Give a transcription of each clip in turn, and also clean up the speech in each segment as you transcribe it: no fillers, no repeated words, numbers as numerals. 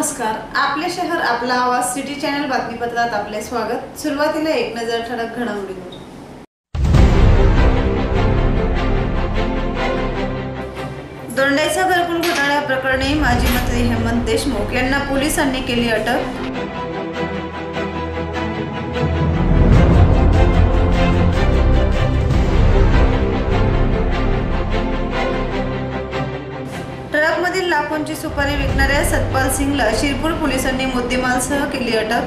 नमस्कार, आपले शहर आपला आवाज सिटी चॅनल बातमीपत्रात आपले स्वागत। सुरुवातीला एक नजर ठळक घडामोडींवर। दोंडाईचा घरकुल घोटाळा प्रकरणी माजी मंत्री हेमंत देशमुख यांना पोलिसांनी केली अटक। ट्रकमधील लाखोंची सुपारी विकणाऱ्या सतपाल सिंगला शिरपूर पोलिसांनी मुद्देमालासह केली अटक।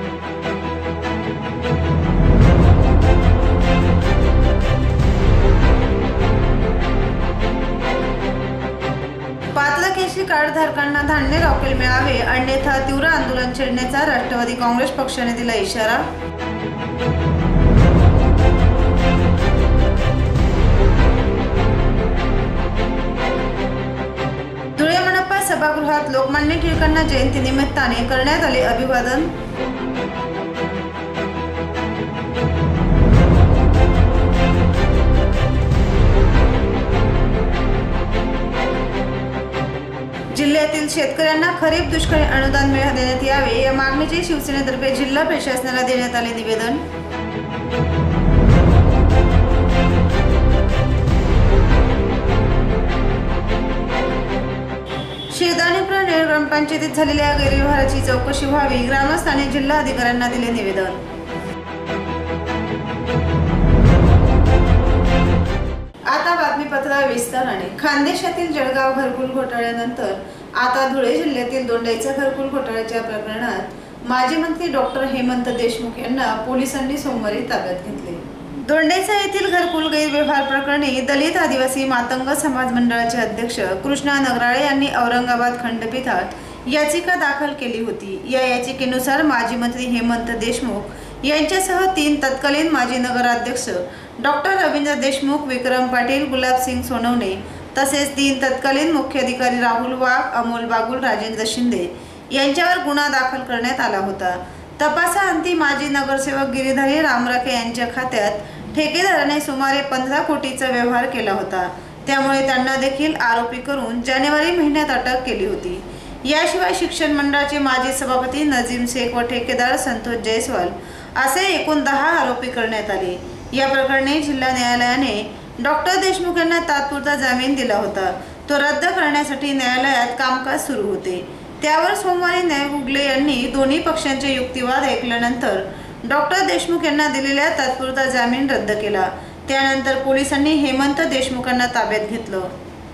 पात्र केशरी कार्ड धारकांना धान्य रॉकेल मिळावे अन्यथा तीव्र आंदोलन छेडण्याचा राष्ट्रवादी काँग्रेस पक्षाने दिला इशारा। धुळे मनपा सभागृहात लोकमान्य टिळकांना जयंती निमित्ताने करण्यात आले अभिवादन। जिल्ह्यातील शेतकऱ्यांना खरीप दुष्काळी अनुदान देण्यात यावे या मागणीचे शिवसेनेतर्फे जिल्हा प्रशासनाला देण्यात आले निवेदन। शेदानेपुरा ग्रामपंचायतीत झालेल्या गैरव्यवहाराची चौकशी व्हावी, ग्रामस्थांनी जिल्हा अधिकाऱ्यांना दिले निवेदन। आता बातमीपत्र विस्ताराने। खानदेशातील जळगाव घरकुल घोटाळ्यानंतर आता धुळे जिल्ह्यातील दोंडाईचा घरकुल घोटाळ्याच्या प्रकरणात माजी मंत्री डॉक्टर हेमंत देशमुख यांना पोलिसांनी सोमवारी ताब्यात घेतले। दोंडाईचा येथील घरकुल गैरव्यवहार प्रकरणी दलित आदिवासी मातंग समाज मंडळाचे अध्यक्ष कृष्णा नगराळे यांनी औरंगाबाद खंडपीठात याचिका दाखल केली होती। या याचिकेनुसार माजी मंत्री हेमंत देशमुख यांच्यासह 3 तत्कालीन माजी नगराध्यक्ष डॉक्टर रवींद्र देशमुख, विक्रम पाटील, गुलाबसिंग सोनवणे तसेच 3 तत्कालीन मुख्य अधिकारी राहुल वाघ, अमोल बागुल, राजेंद्र शिंदे यांच्यावर गुन्हा दाखल करण्यात आला होता। तपासाअंती माजी नगरसेवक गिरीधारी रामराखे यांच्या खात्यात ठेकेदाराने सुमारे 15 कोटीचा व्यवहार केला होता, त्यामुळे त्यांना देखील आरोपी करून जानेवारी महिन्यात अटक केली होती। याशिवाय शिक्षण मंडळाचे माजी सभापती नजीम शेख व ठेकेदार संतोष जयस्वाल असे एकूण 10 आरोपी करण्यात आले। या प्रकरणी जिल्हा न्यायालयाने डॉक्टर देशमुख यांना तात्पुरता जामीन दिला होता, तो रद्द करण्यासाठी न्यायालयात कामकाज सुरू होते। त्यावर सोमवारी न्यायमूर्ती धुले यांनी दोन्ही पक्षांचे युक्तिवाद ऐकल्यानंतर डॉक्टर देशमुख यांना दिलेला तात्पुरता जामीन रद्द केला। त्यानंतर पोलिसांनी हेमंत देशमुखांना ताब्यात घेतलं।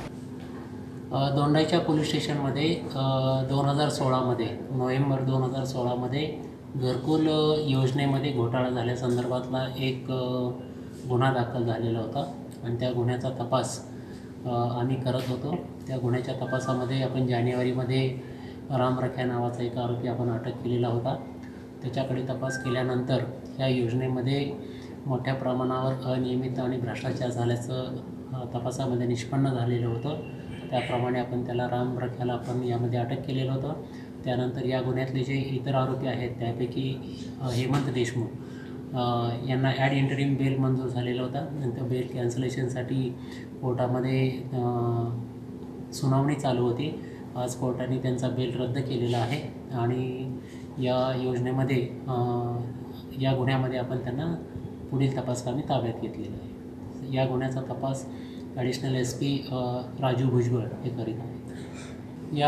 दोंडाईच्या पोलीस स्टेशनमध्ये 2016 मध्ये नोव्हेंबर 2016 मध्ये घरकुल योजनेमध्ये घोटाळा झाल्यासंदर्भातला एक गुन्हा दाखल झालेला होता आणि त्या गुन्ह्याचा तपास आम्ही करत होतो। त्या गुन्ह्याच्या तपासामध्ये आपण जानेवारीमध्ये रामराखे नावाचा एक आरोपी आपण अटक केलेला होता। त्याच्याकडे तपास केल्यानंतर या योजनेमध्ये मोठ्या प्रमाणावर अनियमित आणि भ्रष्टाचार झाल्याचं तपासामध्ये निष्पन्न झालेलं होतं। त्याप्रमाणे आपण त्याला रामराखेला आपण यामध्ये अटक केलेलं होतं। त्यानंतर या गुन्ह्यातले जे इतर आरोपी आहेत त्यापैकी हेमंत देशमुख यांना ॲड इंटरिम बेल मंजूर झालेला होता। नंतर बेल कॅन्सलेशनसाठी कोर्टामध्ये सुनावणी चालू होती। आज कोर्टाने त्यांचा बेल रद्द केलेला आहे आणि या योजनेमध्ये या गुन्ह्यामध्ये आपण त्यांना पुढील तपासकामी ताब्यात घेतलेला आहे। या गुन्ह्याचा तपास ॲडिशनल SP राजू भुजबळ हे करीत आहेत।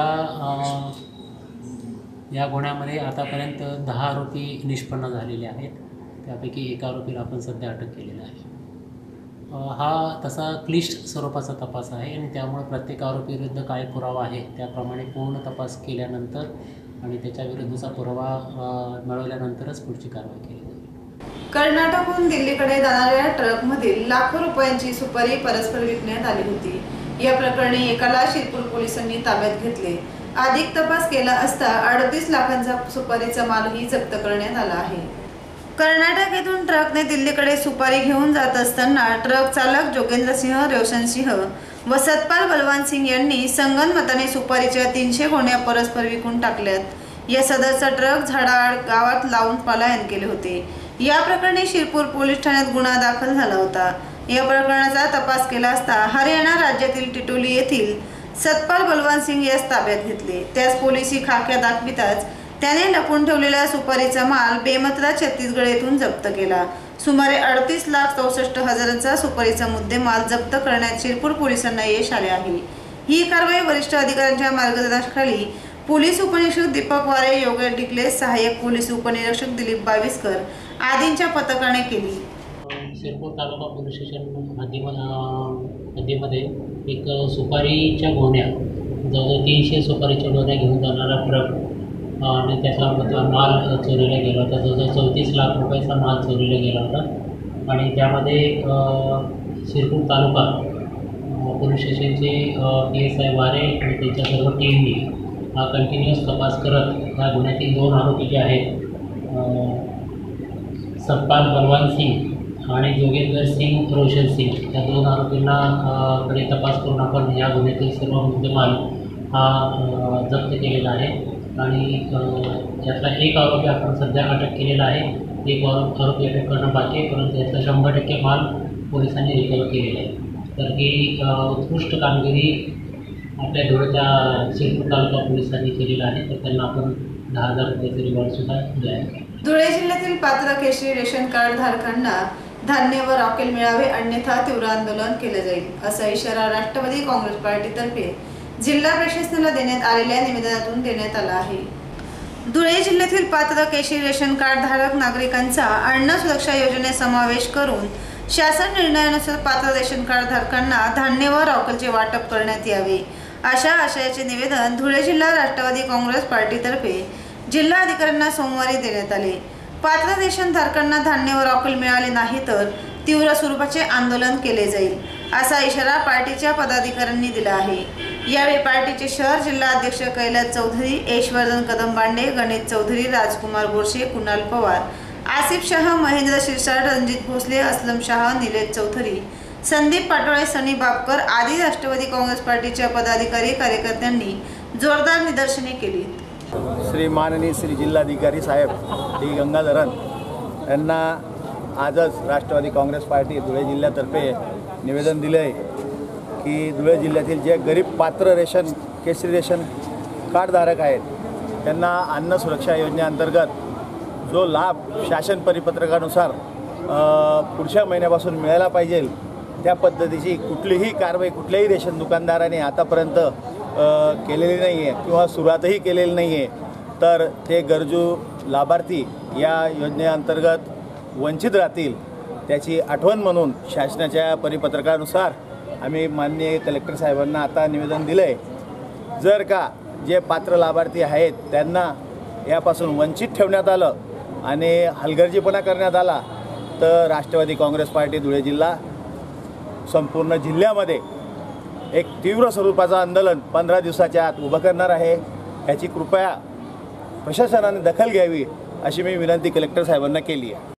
या गुन्ह्यामध्ये आतापर्यंत 10 आरोपी निष्पन्न झालेले आहेत, त्यापैकी एक आरोपीला आपण सध्या अटक केलेला आहे। हा तसा क्लिष्ट स्वरूपाचा तपास आहे आणि त्यामुळे प्रत्येक आरोपीविरुद्ध काय पुरावा आहे त्याप्रमाणे पूर्ण तपास केल्यानंतर आणि त्याच्याविरुद्धचा पुरावा मिळवल्यानंतरच पुढची कारवाई केली जाईल। कर्नाटकहून दिल्लीकडे जाणाऱ्या ट्रकमधील लाखो रुपयांची सुपारी परस्पर विकण्यात आली होती। या प्रकरणी एकाला शिरपूर पोलिसांनी ताब्यात घेतले। अधिक तपास केला असता 38 लाखांचा सुपारीचा मालही जप्त करण्यात आला आहे। कर्नाटक येथून ट्रकने दिल्लीकडे सुपारी घेऊन जात असताना ट्रक चालक जोगेंद्रसिंह रोशनसिंह व सतपाल बलवान सिंग यांनी संगनमताने सुपारीच्या 300 गोण्या परस्पर विकून टाकल्यात। या सदरचा ट्रक झाडाआड गावात लावून पलायन केले होते। या प्रकरणी शिरपूर पोलीस ठाण्यात गुन्हा दाखल झाला होता। या प्रकरणाचा तपास केला असता हरियाणा राज्यातील टिटोली येथील सतपाल बलवान सिंग यास ताब्यात घेतले। त्यास पोलिसी खाक्या दाखविताच त्याने लपून ठेवलेला सुपारीचा माल बेमतला छत्तीसगड येथून जप्त केला। सुमारे 38,64,00,000चा सुपारीचा मुद्देमाल जप्त करण्यात शिरपूर पोलिसांना यश आले आहे। ही कारवाई वरिष्ठ अधिकाऱ्यांच्या मार्गदर्शनाखाली पोलीस उपनिरीक्षक दीपक वारे, योगेश डिकले, सहाय्यक पोलीस उपनिरीक्षक दिलीप बाविस्कर आदींच्या पथकाने केली। शिरपूर तालुका पोलीस स्टेशन हद्दीमध्ये एक सुपारीच्या गोण्या जवळजवळ 300 सुपारीच्या गोण्या घेऊन जाणारा ट्रक आणि त्याचा माल चोरीला गेला होता। जवळजवळ 34 लाख रुपयाचा माल चोरीला गेला होता आणि त्यामध्ये शिरपूर तालुका पोलीस स्टेशनचे PSI वारे आणि त्यांच्या सर्व टीमनी कंटिन्युअस तपास करत या गुन्ह्यातील 2 आरोपी जे आहेत सतपाल बलवान सिंग आणि जोगेंद्र सिंग रोशन सिंग या 2 आरोपींना कडे तपास करून आपण या गुन्ह्यातील सर्व मुद्देमाल हा जप्त केलेला आहे आणि यातला एक आरोपी आपण सध्या अटक केलेला आहे। एक आरोपी अटक करणं बाकी आहे, परंतु यातला 100% माल पोलिसांनी रिकवर केलेला आहे। तर ही उत्कृष्ट कामगिरी आपल्या धुळेच्या शिरपूर तालुका पोलिसांनी केलेला आहे। तर त्यांना आपण 10,000 रुपयाचे रिवॉर्डसुद्धा दिले आहे। धुळे जिल्ह्यातील पात्र केशरी रेशन कार्ड धारकांना धान्य व रॉकेल मिळावे, अन्यथा तीव्र आंदोलन केले जाईल, असा इशारा राष्ट्रवादी काँग्रेस पार्टीतर्फे जिल्हा प्रशासनाला देण्यात आलेल्या निवेदनातून देण्यात आला आहे। धुळे जिल्ह्यातील पात्र केशरी रेशन कार्ड धारक नागरिकांचा अन्न सुरक्षा योजनेत समावेश करून शासन निर्णयानुसार पात्र रेशन कार्ड धारकांना धान्य व रॉकेलचे वाटप करण्यात यावे, अशा आशयाचे निवेदन धुळे जिल्हा राष्ट्रवादी काँग्रेस पार्टीतर्फे जिल्हा अधिकाऱ्यांना सोमवारी देण्यात आले। पात्र रेशन धारकांना धान्य व रॉकेल मिळाले नाही तर तीव्र स्वरूपाचे आंदोलन केले जाईल, असा इशारा पार्टीच्या पदाधिकाऱ्यांनी दिला आहे। यावेळी पार्टीचे शहर जिल्हा अध्यक्ष कैलास चौधरी, ऐश्वर्धन कदम बांडे, गणेश चौधरी, राजकुमार बोरशे, कुणाल पवार, आसिफ शाह, महेंद्र शिरसाट, रणजित भोसले, असलम शाह, निलेश चौधरी, संदीप पाटोळे, सनी बापकर आदी राष्ट्रवादी काँग्रेस पार्टीच्या पदाधिकारी कार्यकर्त्यांनी जोरदार निदर्शने केली। श्री माननीय श्री जिल्हाधिकारी साहेब डी गंगाधरन यांना आजच राष्ट्रवादी काँग्रेस पार्टी धुळे जिल्ह्यातर्फे निवेदन दिले आहे की धुळे जिल्ह्यातील जे गरीब पात्र केशरी रेशन कार्डधारक आहेत त्यांना अन्न सुरक्षा योजनेअंतर्गत जो लाभ शासन परिपत्रकानुसार पुढच्या महिन्यापासून मिळायला पाहिजे त्या पद्धतीची कुठलीही कारवाई कुठल्याही रेशन दुकानदाराने आतापर्यंत केलेली नाही आहे किंवा सुरुवातही केलेली नाही आहे। तर ते गरजू लाभार्थी या योजनेअंतर्गत वंचित राहतील त्याची आठवण म्हणून शासनाच्या परिपत्रकानुसार आम्ही माननीय कलेक्टर साहेबांना आता निवेदन दिलं आहे। जर का जे पात्र लाभार्थी आहेत त्यांना यापासून वंचित ठेवण्यात आलं आणि हलगर्जीपणा करण्यात आला तर राष्ट्रवादी काँग्रेस पार्टी धुळे जिल्हा संपूर्ण जिल्ह्यामध्ये एक तीव्र स्वरूपाचं आंदोलन 15 दिवसाच्या आत उभं करणार आहे। याची कृपया प्रशासनाने दखल घ्यावी अशी मी विनंती कलेक्टर साहेबांना केली आहे।